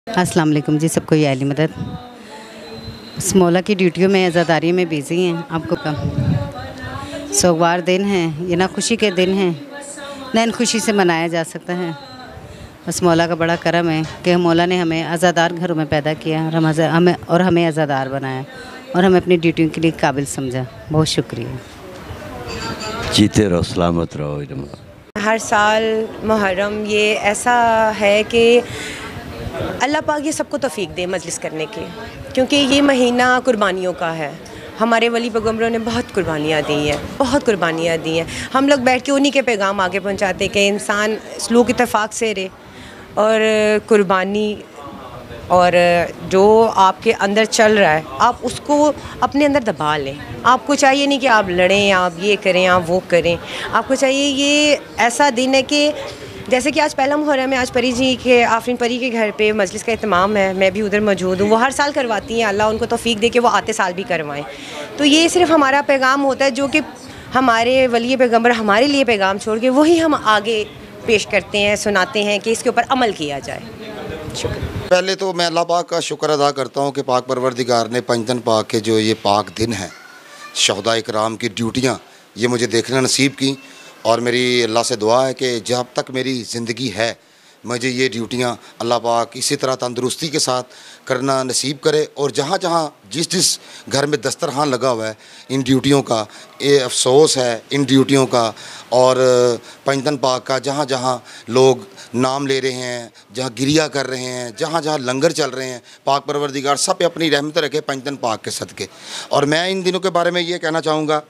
अस्सलाम वालेकुम जी, सबको ये आली मदद। स्मोला की ड्यूटियों में आज़ादारी में बिज़ी हैं। आपको कम सोगवार दिन है, ये ना खुशी के दिन हैं, नैन खुशी से मनाया जा सकता है। बस मौला का बड़ा करम है कि मौला ने हमें आज़ादार घरों में पैदा किया और हमें आज़ादार बनाया और हमें अपनी ड्यूटियों के लिए काबिल समझा। बहुत शुक्रिया। जीते रहो, सलामत रहो। हर साल मुहर्रम ये ऐसा है कि अल्लाह पाक ये सबको तौफीक दे मजलिस करने की, क्योंकि ये महीना कुर्बानियों का है। हमारे वली पैगम्बरों ने बहुत कुर्बानियाँ दी हैं, बहुत कुर्बानियाँ दी हैं। हम लोग बैठ के उन्हीं के पैगाम आगे पहुँचाते कि इंसान सलूक इत्तेफाक से रहे और कुर्बानी और जो आपके अंदर चल रहा है आप उसको अपने अंदर दबा लें। आपको चाहिए नहीं कि आप लड़ें, आप ये करें, आप वो करें। आपको चाहिए ये ऐसा दिन है कि जैसे कि आज पहला मुहर्रम है, आज परी जी के आफरीन परी के घर पे मजलिस का इत्माम है, मैं भी उधर मौजूद हूँ। वो हर साल करवाती हैं, अल्लाह उनको तौफीक दे के वो आते साल भी करवाएं। तो ये सिर्फ हमारा पैगाम होता है जो कि हमारे वली पैगम्बर हमारे लिए पैगाम छोड़ के वही हम आगे पेश करते हैं, सुनाते हैं कि इसके ऊपर अमल किया जाए। शुक्रिया। पहले तो मैं अल्लाह पाक का शुक्र अदा करता हूँ कि पाक परवरदिगार ने पंजतन पाक के जो ये पाक दिन हैं, शहदा इकराम की ड्यूटियाँ ये मुझे देखना नसीब की। और मेरी अल्लाह से दुआ है कि जब तक मेरी ज़िंदगी है मुझे ये ड्यूटियाँ अल्लाह पाक इसी तरह तंदुरुस्ती के साथ करना नसीब करे। और जहाँ जहाँ जिस जिस घर में दस्तरखान लगा हुआ है इन ड्यूटियों का, ये अफसोस है इन ड्यूटियों का और पंजतन पाक का, जहाँ जहाँ लोग नाम ले रहे हैं, जहाँ गिरिया कर रहे हैं, जहाँ जहाँ लंगर चल रहे हैं, पाक परवरदिगार सब पे अपनी रहमत रखे पंजतन पाक के सदके। और मैं इन दिनों के बारे में ये कहना चाहूँगा,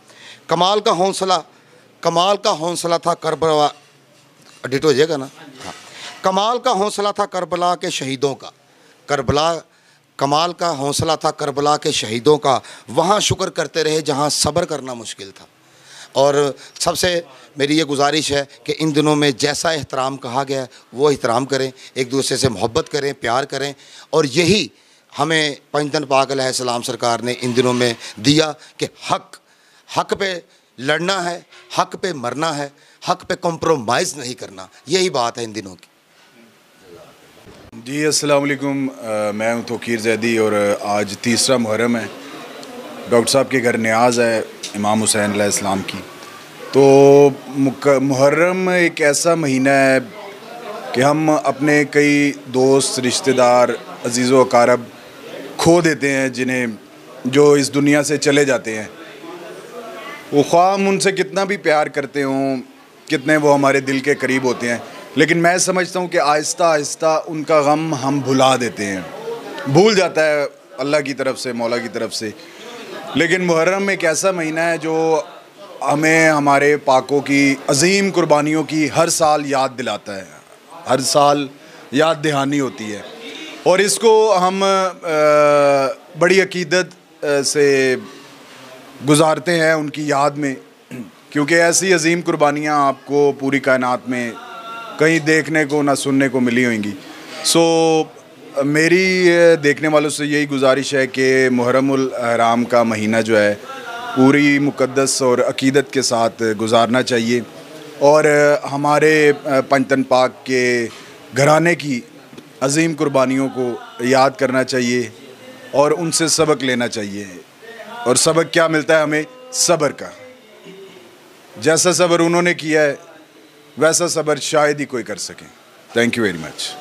कमाल का हौसला था करबला, एडिट हो जाएगा ना? हाँ, कमाल का हौसला था करबला के शहीदों का, कमाल का हौसला था करबला के शहीदों का, वहाँ शुक्र करते रहे जहाँ सब्र करना मुश्किल था। और सबसे मेरी ये गुजारिश है कि इन दिनों में जैसा एहतराम कहा गया है वो एहतराम करें, एक दूसरे से मोहब्बत करें, प्यार करें। और यही हमें पंजतन पाक अलैहिस्सलाम सरकार ने इन दिनों में दिया कि हक पे लड़ना है, हक पे मरना है, हक पे कॉम्प्रोमाइज़ नहीं करना, यही बात है इन दिनों की। जी अस्सलाम वालेकुम, मैं हूँ तोकीर जैदी और आज तीसरा मुहर्रम है। डॉक्टर साहब के घर न्याज है इमाम हुसैन अलैहिस्सलाम की। तो मुहर्रम एक ऐसा महीना है कि हम अपने कई दोस्त, रिश्तेदार, अजीज़ व अकारब खो देते हैं, जिन्हें जो इस दुनिया से चले जाते हैं। वो ख्वाह हम उनसे कितना भी प्यार करते हों, कितने वो हमारे दिल के करीब होते हैं, लेकिन मैं समझता हूँ कि आहिस्ता आहिस्ता उनका गम हम भुला देते हैं, भूल जाता है अल्लाह की तरफ से, मौला की तरफ से। लेकिन मुहर्रम एक ऐसा महीना है जो हमें हमारे पाकों की अजीम कुर्बानियों की हर साल याद दिलाता है, हर साल याद दहानी होती है। और इसको हम बड़ी अकीदत से गुजारते हैं उनकी याद में, क्योंकि ऐसी अजीम कुर्बानियाँ आपको पूरी कायनात में कहीं देखने को ना सुनने को मिली होंगी। मेरी देखने वालों से यही गुजारिश है कि मुहर्रमुल हराम का महीना जो है पूरी मुक़द्दस और अकीदत के साथ गुजारना चाहिए और हमारे पंजतन पाक के घराने की अजीम कुर्बानियों को याद करना चाहिए और उनसे सबक लेना चाहिए। और सबक क्या मिलता है हमें? सब्र का। जैसा सब्र उन्होंने किया है वैसा सब्र शायद ही कोई कर सके। Thank you very much.